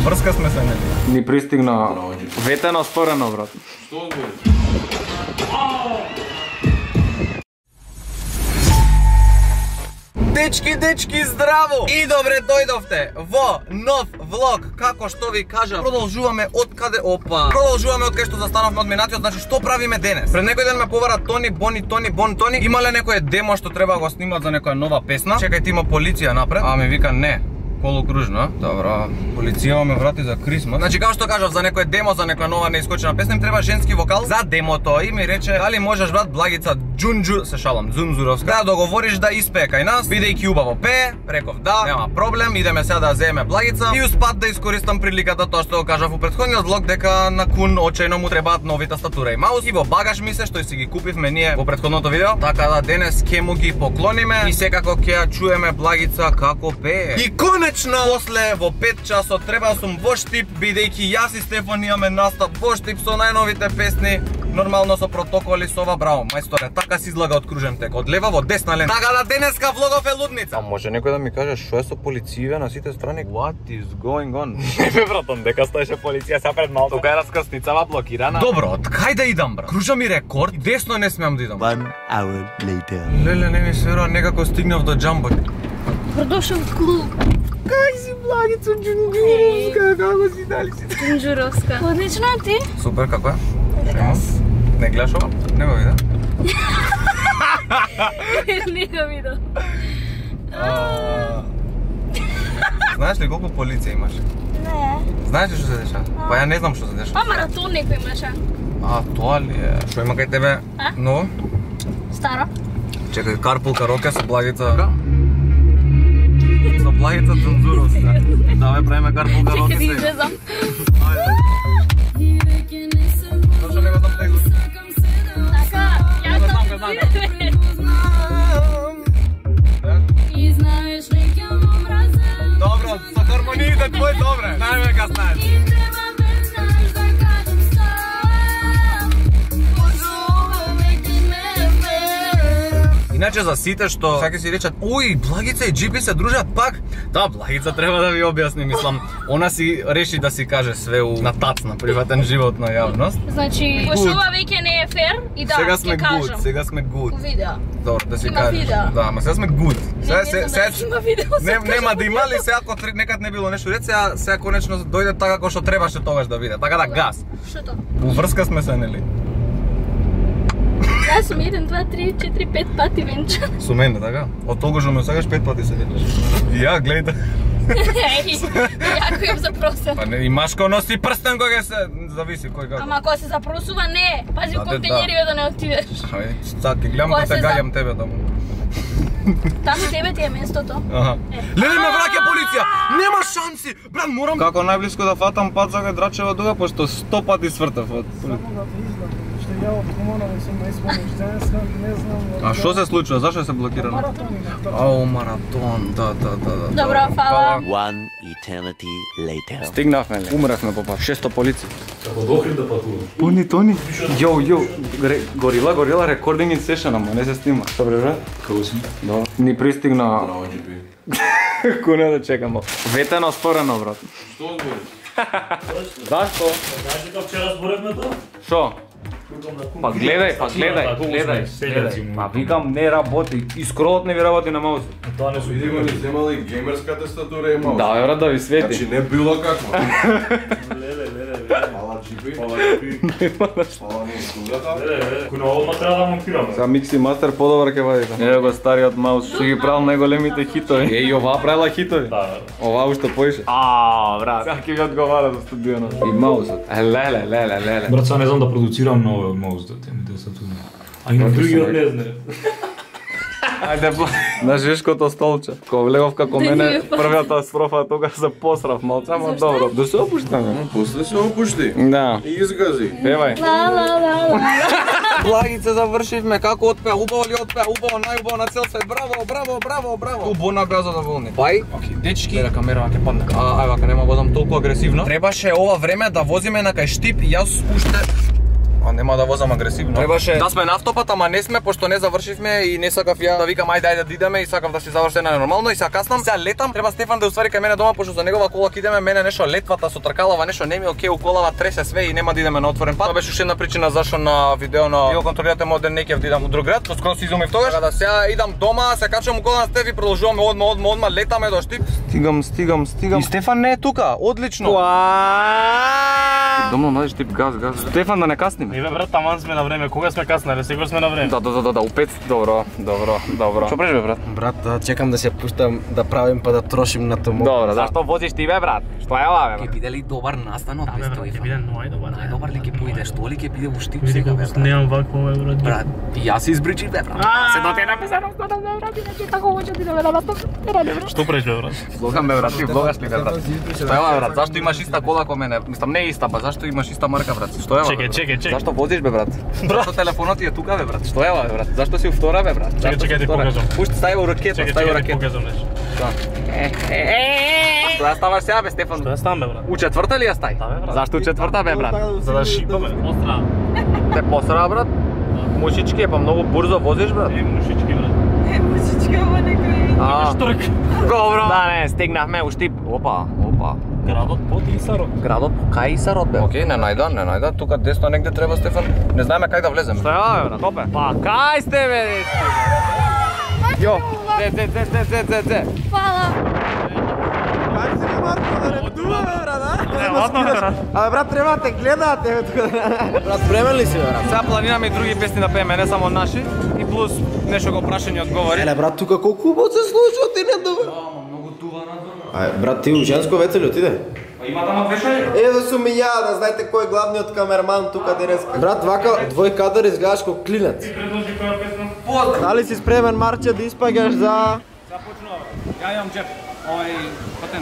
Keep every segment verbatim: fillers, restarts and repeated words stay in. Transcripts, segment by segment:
Врска сме се, нели? Ни пристигна ветено сторено, брат. Што збори? Дечки, дечки, здраво! И добре дојдовте во нов влог. Како што ви кажа, продолжуваме од каде опа. Продолжуваме од кај што застанавме од минатиот. Значи што правиме денес? Пред некој ден ме повара Тони, Бони, Тони, Бон, Тони. Имале некое демо што треба го снимат за некоја нова песна. Чекај, ти има полиција напред. А ми вика не. Полукружно, добро. Полиција ме врати за Крисмас. Значи како што кажав, за некој демо, за некоја нова неискочена песна, им треба женски вокал за демото и ми рече дали можеш брат Благица Джунджу, се шалам, Дзунзуровска, да договориш да испее кај нас, бидејќи убаво пее. Реков да, нема проблем, идеме сега да земеме Благица и успат да искористам приликата тоа што го кажав у претходниот влог дека на Кун очајно му требаат нови тастатура и маус и во багаж ми се што и си ги купивме ние во претходното видео, така да денес ќе му ги поклониме и секако ќе ја чуеме Благица како пее. И конечно, после во пет часот треба сум во Штип, бидејќи јас и Стефан имаме настап во Штип со најновите песни, нормално со протоколи, со ова, браво, мајсторе, така се излага од кружен тек, од лева во десна лента. Така да денеска влогов е лудница. А може некој да ми каже што е со полиција на сите страни? What is going on? Не бе братон, дека стоеше полиција сега пред малку. Тука е раскрсницава блокирана. Добро, од кај да идам брат? Кружа ми рекорд, десно не смеам да идам. One hour later. Леле, не ми се верува, некако стигнав до Джамбо. Продошол в клуб. Как си Благица Джунджуровска, како си дали си? Джунджуровска. Одлично, а ти? Супер, како е? Легас. Не гледаш ова? Не го вида? Не го вида. Знаеш ли колку полиција имаш? Не. Знаеш ли што се деша? Па ја не знам што се деша. Па маратон некој имаше. А, тоа ли е? Што има кај тебе? А? Но? Старо. Чекај, карпул кароке со Благица. Со Благица Дзунзуровска. Давај правиме карпул кароке Чекај да сега. излезам. Зашто не го знам текстот? Така, ја Го знам, знам, го знам. Добро, со хармониите твој добре. Најме ка знаеш. Иначе за сите што сака си речат, уј, Благица и Джипи се дружат пак. Да, Благица треба да ви објасни, мислам, она си реши да си каже све на тац на приватен живот на јавност. Значи, пошто ова веќе не е фер и да Сега ќе сме кажам. good, сега сме good. Видео. Добро, да си Има кажеш. видео. Да, ама сега сме good. Сега се се се има видео. Не, нема да има ли сега ако некад не било нешто ред, сега сега конечно дојде така како што требаше тогаш да биде. Така да газ. Што? Уврска сме се, нели? Јас сум еден, два, три, четири, пет пати венчан. Со мене, така? Од толку што ме сакаш пет пати се венчаш. И ја гледај. Еј, јако им запросен. Па не, и машко носи прстен кога се зависи кој како. Ама кога се запросува не, пази Да, у да, контењериот да не отидеш. Ај, сад ти гледам Кога да те се за- гаѓам тебе таму. Таму тебе ти е местото. Аха. Леле, ме враќа полиција! Нема шанси! Брат, морам како најблиско да фатам пат за Драчева дуга, пошто сто пати свртав од. А што се случува? Зашто се блокирано? Ау, маратон, да, да, да, да. Добро, фала. One eternity later. Стигнавме ли? Умревме по пат. шесто полиција. Како до Охрид да патувам. Тони, Тони. Јоу, јоу. Горила, горила, рекординг in session, ама не се снима. Добре, бре? Како си? Да. Ни пристигна... Браво, Джипи. Куне да чекамо. Ветено сторено, брат. Што збори? Зашто? Знаеш дека вчера зборевме тоа? Шо? Па гледај, па гледај, гледај, селјаци гледај. му. Па викам не работи, и скролот не ви работи на маусот. Тоа не сум Видимо ни земали геймерска тастатура и маус. Да, бе, брат, да ви свети. Значи не било какво. Леле, леле, леле. Фала Джипи. Фала Джипи. Фала ни студата. Леле, леле. Кој на ова треба да монтираме. За микси мастер подобар ке вадите. Ево го стариот маус, што ги правил најголемите хитови. Е, и оваа правила хитови. Да. Оваа уште поише. А, брат. Сега ќе ви одговара за студијано. И маусот. Е, леле, леле, леле. Брат, сега не знам да продуцирам на овој маус да те ми десатуна. А и на другиот не знае. Ајде, на жешкото столче. Кога влегов како мене, првата строфа тога се посрав малце, ама добро. Да се опуштаме. После се опушти. Да. И изгази. Певај. Ла, ла, ла, ла. Благице завршивме, како отпеа, убаво ли отпеа, убаво, најубаво на цел свет, браво, браво, браво, браво. Ту Бона беа задоволни. Бај, окей, дечки, гледа камера ќе падне. А, ај вака, нема возам толку агресивно. Требаше ова време да возиме на кај Штип, јас уште... Ма нема да возам агресивно. Требаше да сме на автопат, ама не сме, пошто не завршивме и не сакав ја да викам ајде ајде да идеме и сакав да си заврши на нормално и сега каснам. Сега летам, треба Стефан да уствари кај мене дома пошто за негова кола идеме, мене нешто летвата со тркалава, нешто не ми окей, у колава тресе све и нема да идеме на отворен пат. Тоа беше уште една причина зашто на видео на Ио контролирате моден не ќе да идам у друг град, скоро си изумив тогаш. Да сега идам дома, се качувам у кола на Стефи, продолжуваме одма одма одма, летаме до Штип. Стигам, стигам, стигам. И Стефан не е тука, одлично. Домно најдеш Штип, газ, газ. Стефан да не касниме. Иве брат, таман сме на време. Кога сме каснали? Сигурно сме на време. Да, да, да, да, да, у пет. Добро, добро, добро. Што правиш бе брат? Брат, да чекам да се пуштам да правим па да трошим на томо. Добро, зашто возиш ти бе брат? Што е ова бе? Ќе биде ли добар настан од Стефан? Ќе биде најдобар. Најдобар ли ќе поиде? Што ли ќе биде у Штип сега бе? Немам вакво бе брат. Брат, и јас се избричив бе брат. Се до тебе написано што да бе брат, иначе тако може да биде на топ. Што правиш бе брат? Влогам бе брат, ти влогаш ли бе брат? Што е ова бе брат? Зашто имаш иста кола ко мене? Мислам не иста, па зашто имаш иста марка брат? Што е ова? Чекај, чекај, чекај. Зашто возиш бе брат? Зашто телефонот ти е тука бе брат? Што е ова бе брат? Зашто си у втора бе брат? Чекај, чекај, ти покажам. Пушти, стави во ракета, стави во Чекај, ракета. покажам нешто. Што ја ставаш сега бе Стефан? Што ја ставам бе брат? У четврта ли ја стај? Да бе брат. Зашто у четврта бе брат? За да шипаме. Остра. Те посра брат? Мушички е па многу бурзо возиш брат? Е, мушички брат. Е, музичка, ама некој. А, Шторк. добро. Да не, стигнахме у Штип. Опа, опа. Градот под Исарот. Градот кај Исарот бе? Океј, не најда, не најда. Тука десно негде треба Стефан. Не знаеме кај да влеземе. Што е ова бе брат? Опе. Па кај сте бе дечки? Јо, зе, зе, зе, зе, зе, зе, зе. Фала. Абе брат, треба да те гледаат еве тука. Брат, спремен ли си бе брат? Сега планираме и други песни да пееме, не само наши. И плюс нешто го прашање одговори. Еле брат, тука колку убаво се случува ти не добро. Многу дува надвор. Ај брат, ти у женско веце ли отиде? Има тама вешање? Еве сум и ја, да знаете кој е главниот камерман тука денеска. Брат, вака двој кадар изгледаш како клинец. Предложи која песна? Дали си спремен Марче да испаѓаш за Започнува. Ја имам джеп. Овај патент.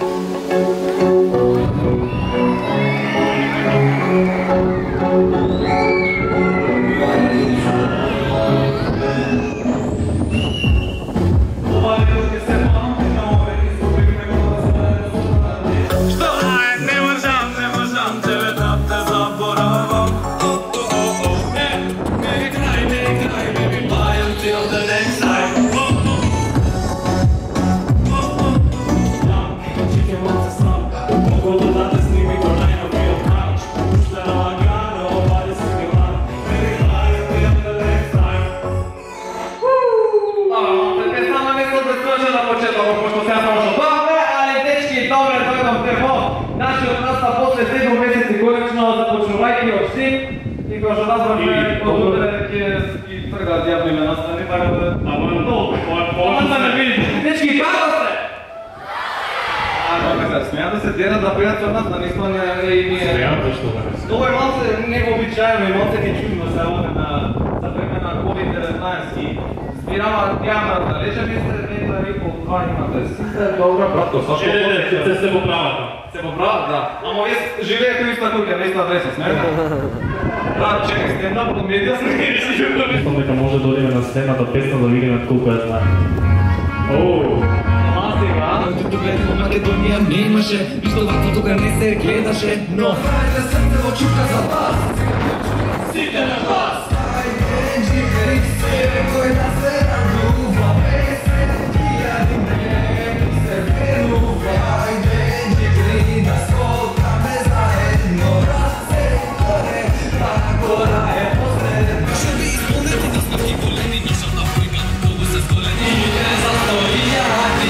И кога што разбрахме од утре ќе ги тргаат јавно име настани, така да... Ама на толку, ова да не видите. Дечки, како сте? А, така се, смеја да се дерат да пријат од нас, да не испане и ние... Смејам што да не. Тоа е малце невообичаено и малце ни чудно се оде на за време на ковид деветнаесет и збирама јавна да речеме се нета рекол два имате сите добра братко, сашто Се се поправата. се поправат, да. Ама вие живеете у иста куќа, на иста адреса, смеја? Брат, чекай, стендап комедија сме Мислам дека може да одиме на следната песна да видиме колку е знае. Оу. Ама сега, Тука во Македонија немаше, ништо вакво тука не се гледаше, но Хајде срце во чука за вас, сите на вас. Хајде, живеј се, кој да се радува, без сретија ни не се верува. Хајде, живеј да скокаме заедно, раце горе, па гора е последна. Што би исполнете да сме големи, ништо на фујка, колку се зголеми, не застојаки.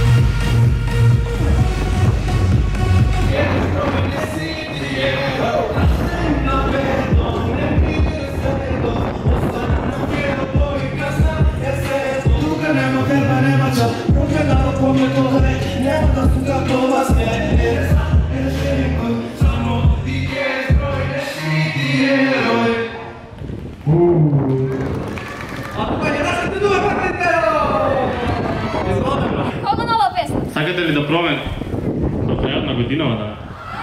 Колку нова песна? Сакате ли да пробаме до крајот на годинава да?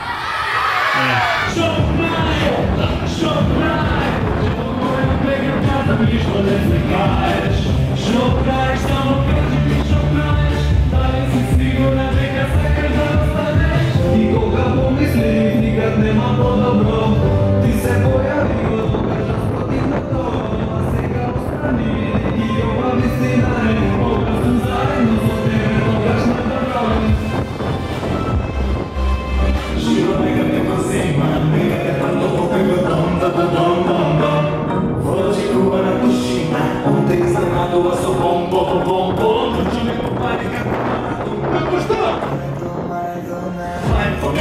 Што прај, што прај, што моја бега да ништо не се каеш. Што прај, само кажи ми што праеш, дали си сигурна дека сакаш да останеш? и кога помислив, никад нема по-добро, ти се појави од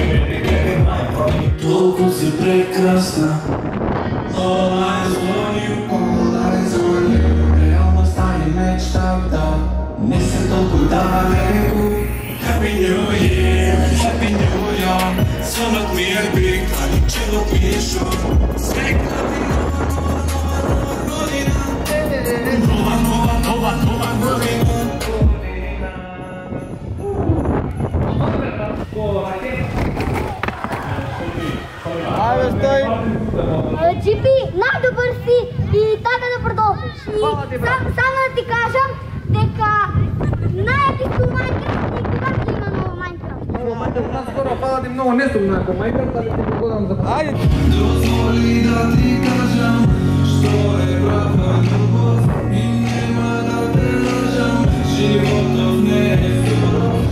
Толку си прекрасна. All eyes on you, all eyes on you. Реалността и мечтата не са толкова далеко. Happy New Year, Happy New Year. Сънът ми е биг, а личилът ми е шур. Свека ми нова, нова, нова година. Нова, нова, нова, нова година. Айде, стой! Джипи, най-добър си и така да продължиш. И сам- само да ти кажам, дека най-еписко Майнкрафт и когато има ново Майнкрафт. Скоро пада ти много несумно ако Майнкрафт, али ти погодам за... Айде! Дозволи да ти кажам, що е права любов и нема да те лъжам. Животът не е суров.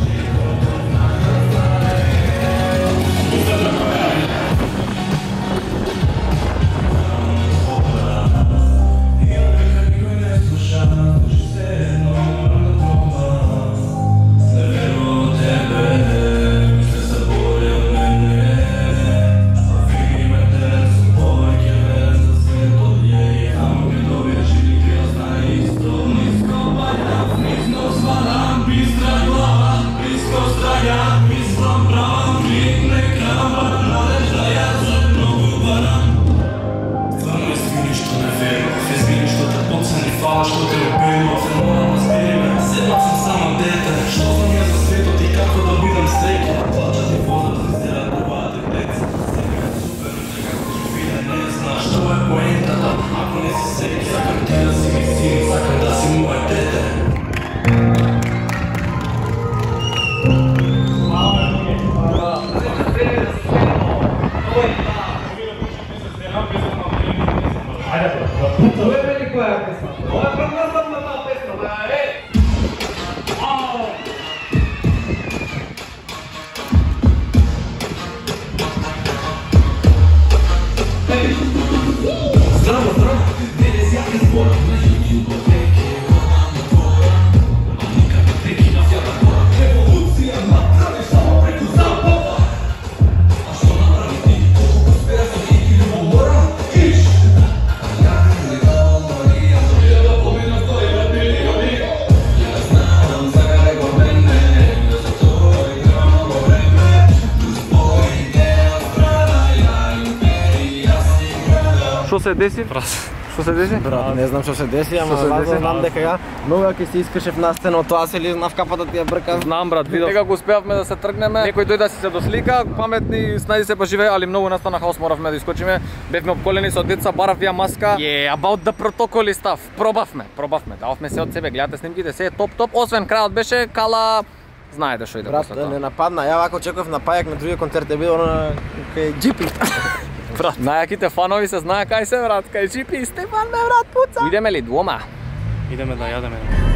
Што се деси? Што се деси? Брат, не знам што се деси, ама важно знам дека ја многу ќе се искаше на сцена, тоа се лизнав капата ти ја бркав. Знам брат, видов дека го успеавме да се тргнеме. Некој дојде да си се дослика, паметни, снајди се па живее, али многу настана хаос, моравме да искочиме. Бевме обколени со деца, барав ја маска. Yeah, about the protocol stuff. Пробавме, пробавме. Дававме се од себе, гледате снимките, се е топ топ. Освен крајот беше кала, знаете што иде после тоа. Брат, не нападна. Ја вако очекував на пајак на другиот концерт е било на кај Джипи. Брат, најаките фанови се знае кај се брат, кај Джипи, Стефан ме брат пуца. Идеме ли двома? Идеме да јадеме.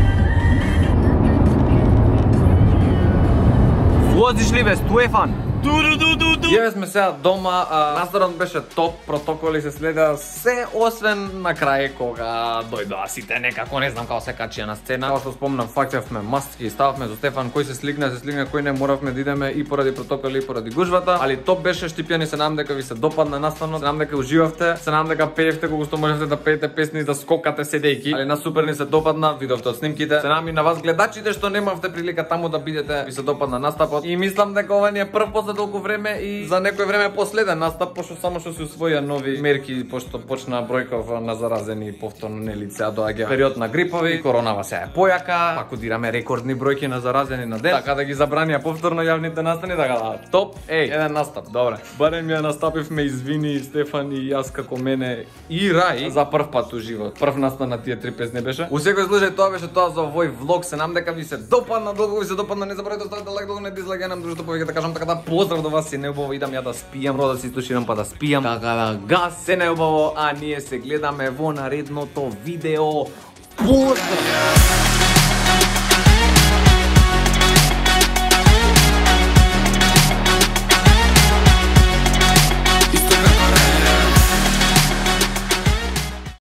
Возиш ли бе, Стефан? Јаве сме сега дома, наставот беше топ, протоколи се следа се освен на крај кога дојдоа сите некако, не знам како се качија на сцена. Како што спомнам, фаќавме маски, стававме со Стефан, кој се сликна, се сликна, кој не, моравме да идеме и поради протоколи и поради гужвата, али топ беше, Штипјани, се надам дека ви се допадна наставот, се надам дека уживавте, се надам дека пеевте колку што можевте да пеете песни, да скокате седејки, али на супер ни се допадна, видовте од снимките. Се надам и на вас гледачите што немавте прилика таму да бидете, ви се допадна наставот и мислам дека ова ни е прв после толку време и за некој време последен настап, пошто само што се усвоија нови мерки, пошто почна бројков на заразени повторно не лица, доаѓа период на грипови, коронава се е појака, пак удираме рекордни бројки на заразени на ден, така да ги забранија повторно јавните настани, така да топ, еј, еден настап, добре. Барем ја настапивме, извини Стефан и јас како мене и Рај за прв пат у живот. Прв настан на тие три песни беше. У секој случај тоа беше тоа за овој влог, се надам дека ви се допадна, долго ви се допадна, не забравете да ставите лайк, долго не дизлайк, ја нам дружето повеќе да кажам така да поздрав до вас, се неубаво идам ја да спијам, рода си туширам па да спијам. Така да газ, се неубаво, а ние се гледаме во наредното видео. Поздрав!